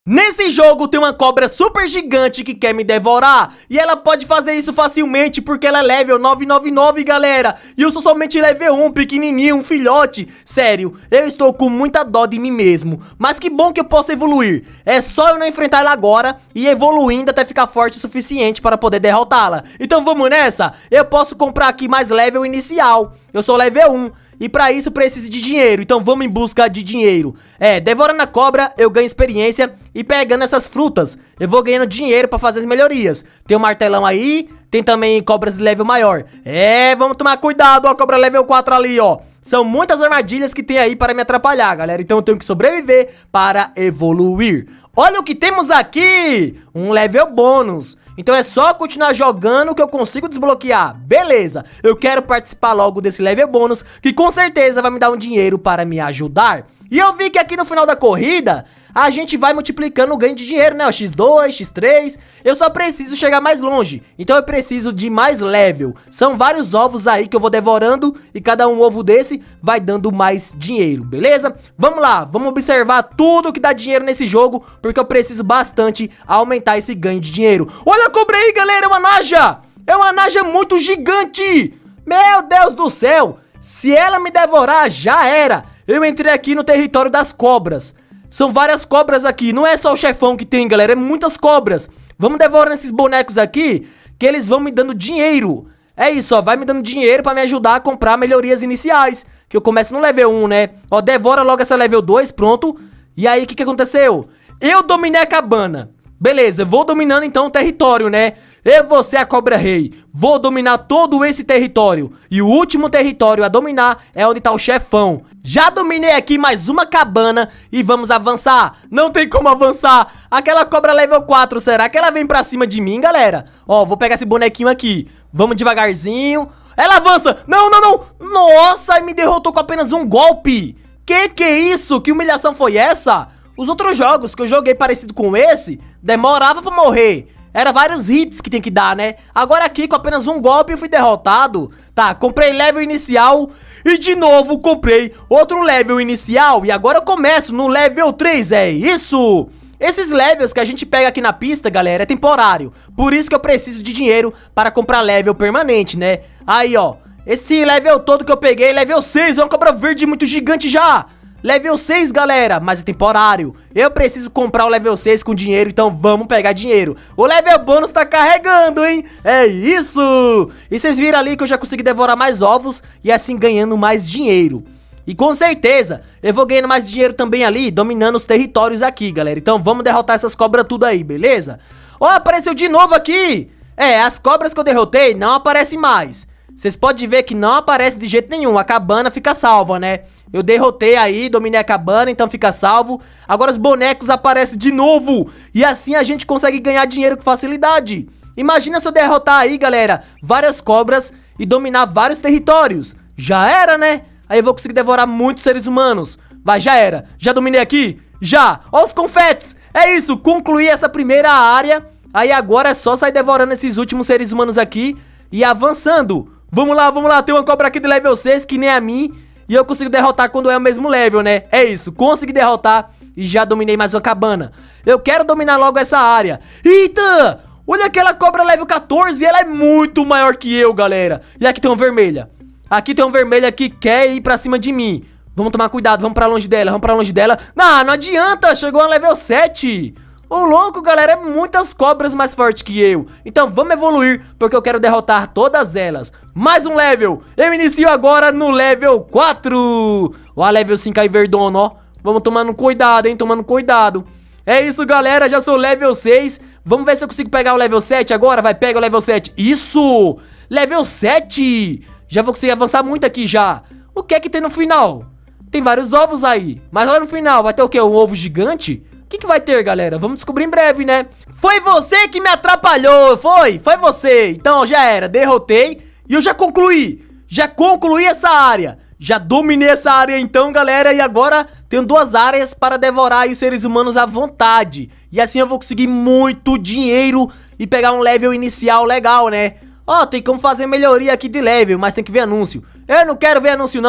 Nesse jogo tem uma cobra super gigante que quer me devorar. E ela pode fazer isso facilmente porque ela é level 999, galera. E eu sou somente level 1, pequenininho, um filhote. Sério, eu estou com muita dó de mim mesmo. Mas que bom que eu posso evoluir. É só eu não enfrentar ela agora e evoluindo até ficar forte o suficiente para poder derrotá-la. Então vamos nessa? Eu posso comprar aqui mais level inicial. Eu sou level 1. E pra isso preciso de dinheiro, então vamos em busca de dinheiro. Devorando a cobra eu ganho experiência e pegando essas frutas eu vou ganhando dinheiro pra fazer as melhorias. Tem um martelão aí, tem também cobras de level maior. Vamos tomar cuidado, ó, a cobra level 4 ali, ó. São muitas armadilhas que tem aí para me atrapalhar, galera. Então eu tenho que sobreviver para evoluir. Olha o que temos aqui, um level bônus. Então é só continuar jogando que eu consigo desbloquear. Beleza, eu quero participar logo desse level bônus, que com certeza vai me dar um dinheiro para me ajudar. E eu vi que aqui no final da corrida a gente vai multiplicando o ganho de dinheiro, né? O X2, X3, eu só preciso chegar mais longe. Então eu preciso de mais level. São vários ovos aí que eu vou devorando e cada um ovo desse vai dando mais dinheiro, beleza? Vamos lá, vamos observar tudo que dá dinheiro nesse jogo, porque eu preciso bastante aumentar esse ganho de dinheiro. Olha a cobra aí, galera, é uma naja! É uma naja muito gigante! Meu Deus do céu! Se ela me devorar, já era! Eu entrei aqui no território das cobras. São várias cobras aqui, não é só o chefão que tem, galera, é muitas cobras. Vamos devorando esses bonecos aqui, que eles vão me dando dinheiro. É isso, ó, vai me dando dinheiro pra me ajudar a comprar melhorias iniciais. Que eu começo no level 1, né? Ó, devora logo essa level 2, pronto. E aí, o que aconteceu? Eu dominei a cabana. Beleza, vou dominando então o território, né? Eu vou ser a cobra rei. Vou dominar todo esse território. E o último território a dominar é onde tá o chefão. Já dominei aqui mais uma cabana e vamos avançar. Não tem como avançar. Aquela cobra level 4, será que ela vem pra cima de mim, galera? Ó, vou pegar esse bonequinho aqui. Vamos devagarzinho. Ela avança. Não, não, não. Nossa, me derrotou com apenas um golpe. Que é isso? Que humilhação foi essa? Os outros jogos que eu joguei parecido com esse, demorava pra morrer. Era vários hits que tem que dar, né? Agora aqui, com apenas um golpe, eu fui derrotado. Tá, comprei level inicial e de novo comprei outro level inicial. E agora eu começo no level 3, é isso? Esses levels que a gente pega aqui na pista, galera, é temporário. Por isso que eu preciso de dinheiro para comprar level permanente, né? Aí, ó, esse level todo que eu peguei, level 6, é uma cobra verde muito gigante já. Level 6, galera, mas é temporário. Eu preciso comprar o level 6 com dinheiro, então vamos pegar dinheiro. O level bônus tá carregando, hein? É isso! E vocês viram ali que eu já consegui devorar mais ovos e assim ganhando mais dinheiro. E com certeza, eu vou ganhando mais dinheiro também ali, dominando os territórios aqui, galera. Então vamos derrotar essas cobras tudo aí, beleza? Ó, apareceu de novo aqui! As cobras que eu derrotei não aparecem mais. Vocês podem ver que não aparece de jeito nenhum, a cabana fica salva, né? Eu derrotei aí, dominei a cabana, então fica salvo. Agora os bonecos aparecem de novo. E assim a gente consegue ganhar dinheiro com facilidade. Imagina se eu derrotar aí, galera, várias cobras e dominar vários territórios. Já era, né? Aí eu vou conseguir devorar muitos seres humanos. Vai, já era. Já dominei aqui? Já. Ó os confetes. É isso, concluí essa primeira área. Aí agora é só sair devorando esses últimos seres humanos aqui e avançando. Vamos lá, tem uma cobra aqui de level 6 que nem a mim. E eu consigo derrotar quando é o mesmo level, né? É isso, consegui derrotar e já dominei mais uma cabana. Eu quero dominar logo essa área. Eita! Olha aquela cobra level 14, ela é muito maior que eu, galera. E aqui tem uma vermelha. Aqui tem uma vermelha que quer ir pra cima de mim. Vamos tomar cuidado, vamos pra longe dela, Não adianta, chegou a level 7. Ô louco, galera, é muitas cobras mais fortes que eu. Então vamos evoluir, porque eu quero derrotar todas elas. Mais um level. Eu inicio agora no level 4. Ó, level 5 aí, verdona, ó. Vamos tomando cuidado, hein, tomando cuidado. É isso, galera, já sou level 6. Vamos ver se eu consigo pegar o level 7 agora. Vai, pega o level 7. Isso! Level 7. Já vou conseguir avançar muito aqui já. O que é que tem no final? Tem vários ovos aí. Mas lá no final vai ter o quê? Um ovo gigante? O que vai ter, galera? Vamos descobrir em breve, né? Foi você que me atrapalhou, foi você. Então já era, derrotei e eu já concluí essa área. Já dominei essa área então, galera. E agora tenho duas áreas para devorar os seres humanos à vontade. E assim eu vou conseguir muito dinheiro e pegar um level inicial legal, né? Ó, tem como fazer melhoria aqui de level, mas tem que ver anúncio. Eu não quero ver anúncio não.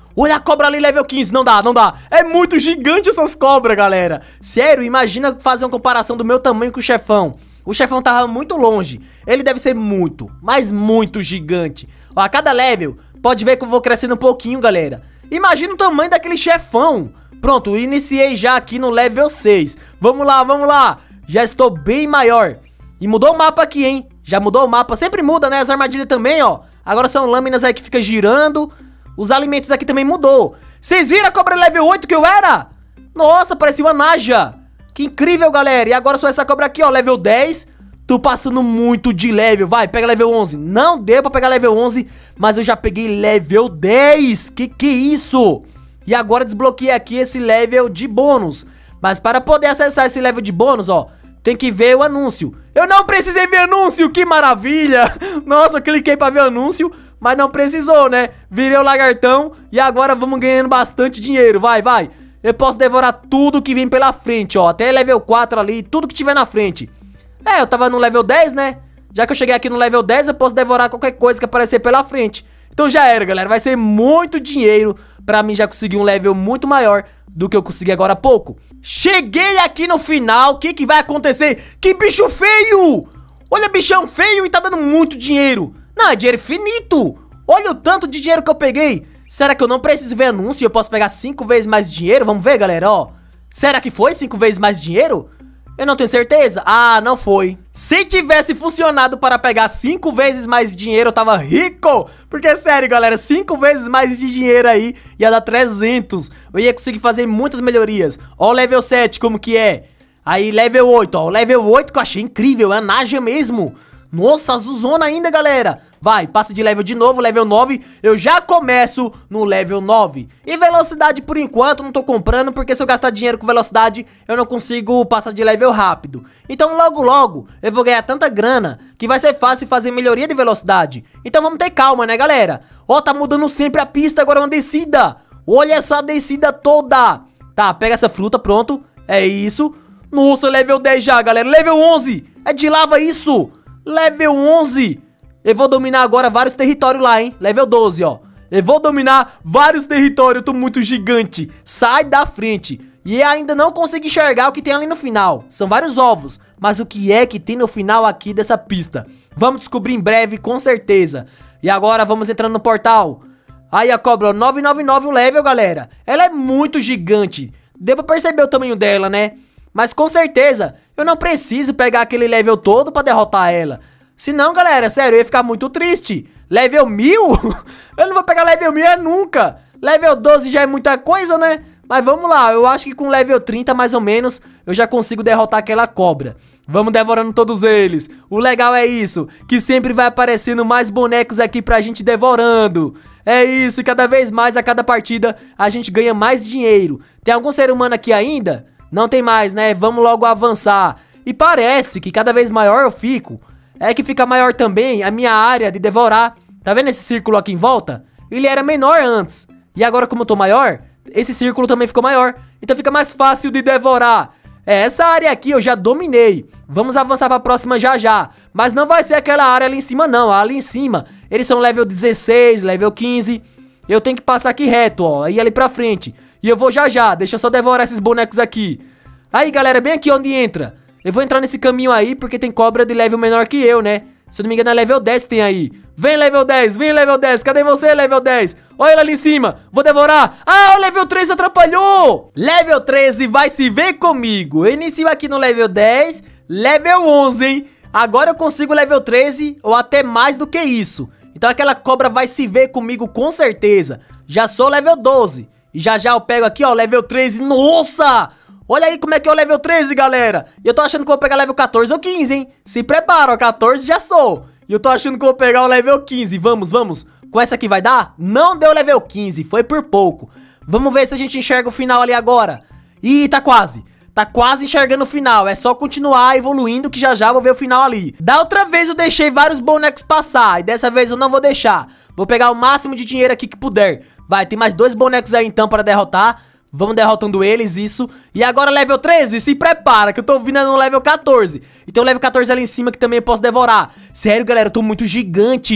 Olha a cobra ali, level 15. Não dá, não dá. É muito gigante essas cobras, galera. Sério, imagina fazer uma comparação do meu tamanho com o chefão. O chefão tava muito longe. Ele deve ser muito, mas muito gigante. Ó, a cada level, pode ver que eu vou crescendo um pouquinho, galera. Imagina o tamanho daquele chefão. Pronto, iniciei já aqui no level 6. Vamos lá, vamos lá. Já estou bem maior. E mudou o mapa aqui, hein? Já mudou o mapa. Sempre muda, né? As armadilhas também, ó. Agora são lâminas aí que fica girando. Os alimentos aqui também mudou. Vocês viram a cobra level 8 que eu era? Nossa, parecia uma Naja. Que incrível, galera. E agora só essa cobra aqui, ó, level 10. Tô passando muito de level. Vai, pega level 11. Não deu pra pegar level 11, mas eu já peguei level 10. Que é isso? E agora desbloqueei aqui esse level de bônus. Mas para poder acessar esse level de bônus, ó, tem que ver o anúncio. Eu não precisei ver anúncio, que maravilha. Nossa, eu cliquei pra ver anúncio, mas não precisou, né? Virei o lagartão e agora vamos ganhando bastante dinheiro. Vai, vai. Eu posso devorar tudo que vem pela frente, ó. Até level 4 ali, tudo que tiver na frente. É, eu tava no level 10, né? Já que eu cheguei aqui no level 10, eu posso devorar qualquer coisa que aparecer pela frente. Então já era, galera. Vai ser muito dinheiro pra mim já conseguir um level muito maior do que eu consegui agora há pouco. Cheguei aqui no final. O que vai acontecer? Que bicho feio! Olha, bichão feio e tá dando muito dinheiro. Não, é dinheiro infinito. Olha o tanto de dinheiro que eu peguei. Será que eu não preciso ver anúncio e eu posso pegar 5 vezes mais dinheiro? Vamos ver, galera, ó. Será que foi 5 vezes mais dinheiro? Eu não tenho certeza. Ah, não foi. Se tivesse funcionado para pegar 5 vezes mais dinheiro, eu tava rico. Porque, sério, galera, 5 vezes mais de dinheiro aí ia dar 300. Eu ia conseguir fazer muitas melhorias. Ó o level 7, como que é. Aí, level 8, ó. O level 8 que eu achei incrível. É a Naja mesmo. Nossa, azulzona ainda, galera. Vai, passa de level de novo, level 9. Eu já começo no level 9. E velocidade, por enquanto, não tô comprando, porque se eu gastar dinheiro com velocidade, eu não consigo passar de level rápido. Então, logo, logo, eu vou ganhar tanta grana que vai ser fácil fazer melhoria de velocidade. Então, vamos ter calma, né, galera? Ó, tá mudando sempre a pista, agora é uma descida. Olha essa descida toda. Tá, pega essa fruta, pronto. É isso. Nossa, level 10 já, galera. Level 11. É de lava isso. Level 11. Eu vou dominar agora vários territórios lá, hein? Level 12, ó. Eu vou dominar vários territórios. Eu tô muito gigante. Sai da frente. E ainda não consegui enxergar o que tem ali no final. São vários ovos. Mas o que é que tem no final aqui dessa pista? Vamos descobrir em breve, com certeza. E agora vamos entrando no portal. Aí a cobra 999 o level, galera. Ela é muito gigante. Deu pra perceber o tamanho dela, né? Mas com certeza eu não preciso pegar aquele level todo pra derrotar ela. Senão, galera, sério, eu ia ficar muito triste. Level 1000? Eu não vou pegar level 1000 nunca. Level 12 já é muita coisa, né? Mas vamos lá, eu acho que com level 30 mais ou menos eu já consigo derrotar aquela cobra. Vamos devorando todos eles. O legal é isso, que sempre vai aparecendo mais bonecos aqui pra gente devorando. É isso, cada vez mais a cada partida a gente ganha mais dinheiro. Tem algum ser humano aqui ainda? Não tem mais, né? Vamos logo avançar. E parece que cada vez maior eu fico. É que fica maior também a minha área de devorar. Tá vendo esse círculo aqui em volta? Ele era menor antes. E agora, como eu tô maior, esse círculo também ficou maior. Então fica mais fácil de devorar. É, essa área aqui eu já dominei. Vamos avançar pra próxima já já. Mas não vai ser aquela área ali em cima não. Ali em cima, eles são level 16, level 15. Eu tenho que passar aqui reto, ó. E ali pra frente. E eu vou já já. Deixa eu só devorar esses bonecos aqui. Aí, galera, bem aqui onde entra. Eu vou entrar nesse caminho aí, porque tem cobra de level menor que eu, né? Se eu não me engano é level 10 que tem aí. Vem level 10, vem level 10. Cadê você, level 10? Olha ele ali em cima, vou devorar. Ah, o level 13 atrapalhou. Level 13 vai se ver comigo. Eu inicio aqui no level 10, level 11, hein? Agora eu consigo level 13 ou até mais do que isso. Então aquela cobra vai se ver comigo com certeza. Já sou level 12. E já já eu pego aqui, ó, level 13. Nossa! Olha aí como é que é o level 13, galera. E eu tô achando que eu vou pegar level 14 ou 15, hein? Se prepara, ó, 14 já sou. E eu tô achando que eu vou pegar o level 15. Vamos, vamos. Com essa aqui vai dar? Não deu level 15, foi por pouco. Vamos ver se a gente enxerga o final ali agora. Ih, tá quase. Tá quase enxergando o final. É só continuar evoluindo que já já vou ver o final ali. Da outra vez eu deixei vários bonecos passar. E dessa vez eu não vou deixar. Vou pegar o máximo de dinheiro aqui que puder. Vai, tem mais 2 bonecos aí então para derrotar. Vamos derrotando eles, isso. E agora level 13, se prepara, que eu tô vindo no level 14. E tem o level 14 ali em cima que também eu posso devorar. Sério, galera, eu tô muito gigante.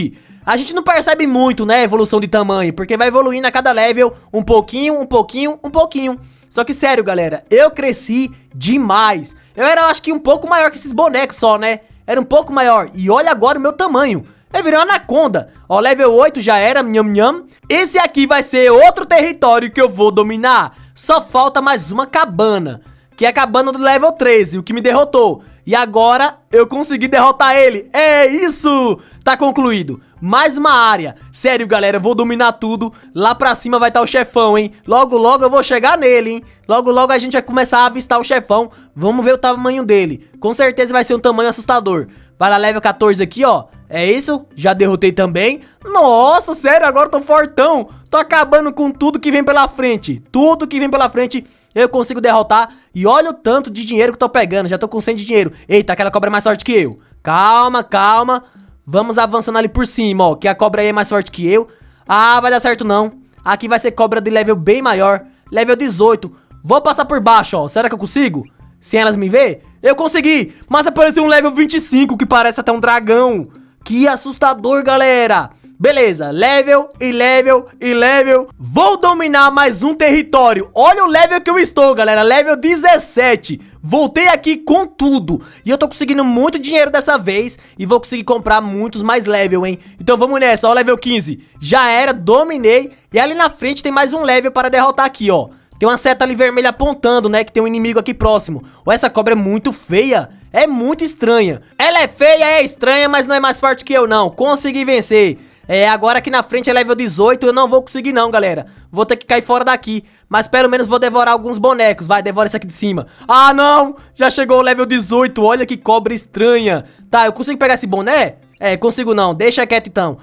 A gente não percebe muito, né, evolução de tamanho, porque vai evoluindo a cada level um pouquinho, um pouquinho, um pouquinho. Só que sério, galera, eu cresci demais. Eu era, acho que um pouco maior que esses bonecos só, né? Era um pouco maior. E olha agora o meu tamanho. Eu virei uma anaconda. Ó, level 8 já era, nham nham. Esse aqui vai ser outro território que eu vou dominar. Só falta mais uma cabana, que é a cabana do level 13, o que me derrotou. E agora eu consegui derrotar ele. É isso! Tá concluído. Mais uma área. Sério, galera, eu vou dominar tudo. Lá pra cima vai estar o chefão, hein? Logo, logo eu vou chegar nele, hein? Logo, logo a gente vai começar a avistar o chefão. Vamos ver o tamanho dele. Com certeza vai ser um tamanho assustador. Vai lá, level 14 aqui, ó. É isso? Já derrotei também. Nossa, sério, agora eu tô fortão. Tô acabando com tudo que vem pela frente. Tudo que vem pela frente eu consigo derrotar. E olha o tanto de dinheiro que eu tô pegando. Já tô com 100 de dinheiro. Eita, aquela cobra é mais forte que eu. Calma, calma. Vamos avançando ali por cima, ó. Que a cobra aí é mais forte que eu. Ah, vai dar certo não. Aqui vai ser cobra de level bem maior. Level 18. Vou passar por baixo, ó. Será que eu consigo? Sem elas me ver? Eu consegui. Mas apareceu um level 25 que parece até um dragão. Que assustador, galera. Beleza, level e level e level. Vou dominar mais um território. Olha o level que eu estou, galera. Level 17. Voltei aqui com tudo. E eu tô conseguindo muito dinheiro dessa vez. E vou conseguir comprar muitos mais level, hein. Então vamos nessa, ó, level 15. Já era, dominei. E ali na frente tem mais um level para derrotar aqui, ó. Tem uma seta ali vermelha apontando, né, que tem um inimigo aqui próximo. Ó, essa cobra é muito feia. É muito estranha. Ela é feia, é estranha, mas não é mais forte que eu, não. Consegui vencer. É, agora aqui na frente é level 18, eu não vou conseguir não, galera. Vou ter que cair fora daqui. Mas pelo menos vou devorar alguns bonecos. Vai, devora esse aqui de cima. Ah, não! Já chegou o level 18, olha que cobra estranha. Tá, eu consigo pegar esse boné? É, consigo não, deixa quieto então.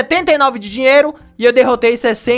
79 de dinheiro e eu derrotei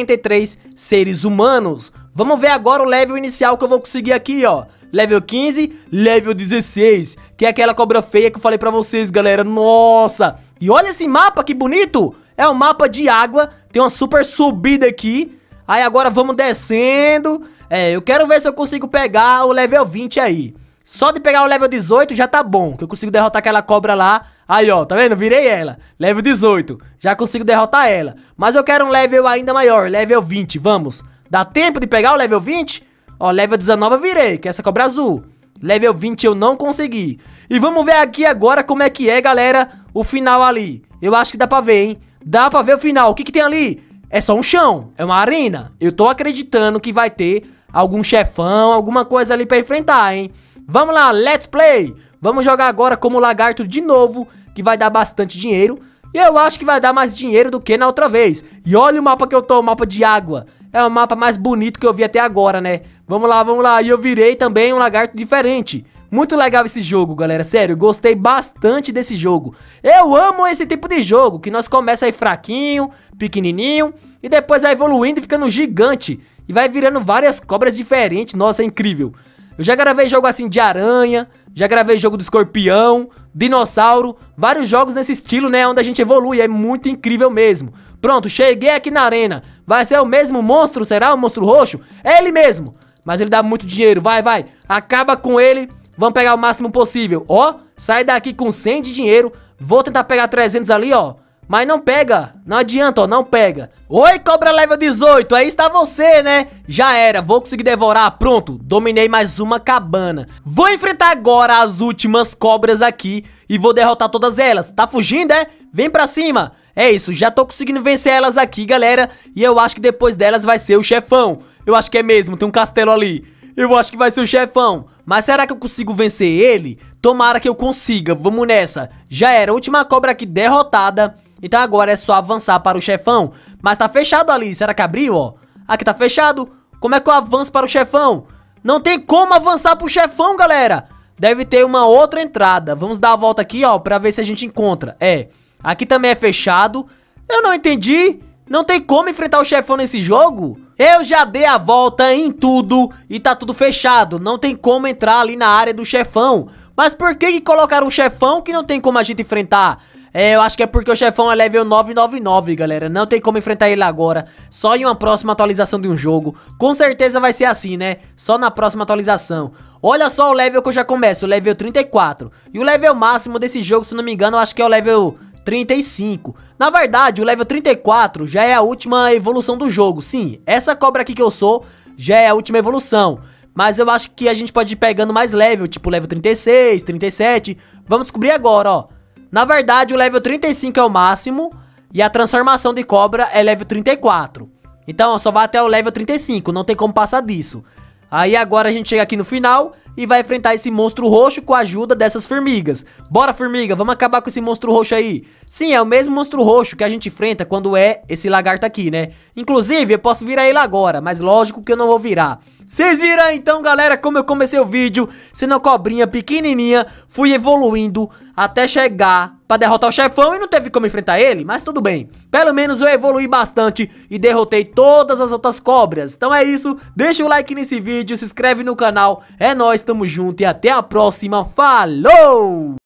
63 seres humanos. Vamos ver agora o level inicial que eu vou conseguir aqui, ó. Level 15, level 16, que é aquela cobra feia que eu falei pra vocês, galera. Nossa! E olha esse mapa, que bonito! É um mapa de água, tem uma super subida aqui. Aí agora vamos descendo. É, eu quero ver se eu consigo pegar o level 20 aí. Só de pegar o level 18 já tá bom, que eu consigo derrotar aquela cobra lá. Aí, ó, tá vendo? Virei ela. Level 18, já consigo derrotar ela. Mas eu quero um level ainda maior, level 20, vamos. Dá tempo de pegar o level 20? Ó, level 19 eu virei, que é essa cobra azul. Level 20 eu não consegui. E vamos ver aqui agora como é que é, galera, o final ali. Eu acho que dá pra ver, hein? Dá pra ver o final. O que que tem ali? É só um chão, é uma arena. Eu tô acreditando que vai ter algum chefão, alguma coisa ali pra enfrentar, hein? Vamos lá, let's play. Vamos jogar agora como lagarto de novo, que vai dar bastante dinheiro. E eu acho que vai dar mais dinheiro do que na outra vez. E olha o mapa que eu tô, o mapa de água. É o mapa mais bonito que eu vi até agora, né? Vamos lá, vamos lá. E eu virei também um lagarto diferente. Muito legal esse jogo, galera. Sério, gostei bastante desse jogo. Eu amo esse tipo de jogo, que nós começa aí fraquinho, pequenininho, e depois vai evoluindo e ficando gigante. E vai virando várias cobras diferentes. Nossa, é incrível. Eu já gravei jogo assim de aranha, já gravei jogo do escorpião, dinossauro, vários jogos nesse estilo, né, onde a gente evolui, é muito incrível mesmo. Pronto, cheguei aqui na arena. Vai ser o mesmo monstro, será? O monstro roxo? É ele mesmo, mas ele dá muito dinheiro, vai, vai. Acaba com ele, vamos pegar o máximo possível. Ó, sai daqui com 100 de dinheiro, vou tentar pegar 300 ali, ó. Mas não pega, não adianta, ó, não pega. Oi, cobra level 18, aí está você, né? Já era, vou conseguir devorar, pronto, dominei mais uma cabana. Vou enfrentar agora as últimas cobras aqui e vou derrotar todas elas. Tá fugindo, é? Vem pra cima. É isso, já tô conseguindo vencer elas aqui, galera. E eu acho que depois delas vai ser o chefão. Eu acho que é mesmo, tem um castelo ali. Eu acho que vai ser o chefão. Mas será que eu consigo vencer ele? Tomara que eu consiga, vamos nessa. Já era, última cobra aqui derrotada. Então agora é só avançar para o chefão. Mas tá fechado ali, será que abriu, ó? Aqui tá fechado. Como é que eu avanço para o chefão? Não tem como avançar pro chefão, galera. Deve ter uma outra entrada. Vamos dar a volta aqui, ó, pra ver se a gente encontra. É, aqui também é fechado. Eu não entendi. Não tem como enfrentar o chefão nesse jogo? Eu já dei a volta em tudo e tá tudo fechado. Não tem como entrar ali na área do chefão. Mas por que colocaram um chefão que não tem como a gente enfrentar? É, eu acho que é porque o chefão é level 999, galera. Não tem como enfrentar ele agora. Só em uma próxima atualização de um jogo. Com certeza vai ser assim, né? Só na próxima atualização. Olha só o level que eu já começo, o level 34. E o level máximo desse jogo, se não me engano, eu acho que é o level 35. Na verdade, o level 34 já é a última evolução do jogo. Sim, essa cobra aqui que eu sou já é a última evolução. Mas eu acho que a gente pode ir pegando mais level, tipo level 36, 37. Vamos descobrir agora, ó. Na verdade, o level 35 é o máximo e a transformação de cobra é level 34. Então, ó, só vai até o level 35, não tem como passar disso. Aí agora a gente chega aqui no final e vai enfrentar esse monstro roxo com a ajuda dessas formigas. Bora, formiga, vamos acabar com esse monstro roxo aí. Sim, é o mesmo monstro roxo que a gente enfrenta quando é esse lagarto aqui, né? Inclusive, eu posso virar ele agora, mas lógico que eu não vou virar. Vocês viram aí, então, galera, como eu comecei o vídeo, sendo uma cobrinha pequenininha, fui evoluindo até chegar pra derrotar o chefão e não teve como enfrentar ele, mas tudo bem. Pelo menos eu evolui bastante e derrotei todas as outras cobras. Então é isso, deixa o like nesse vídeo, se inscreve no canal, é nóis, tamo junto e até a próxima, falou!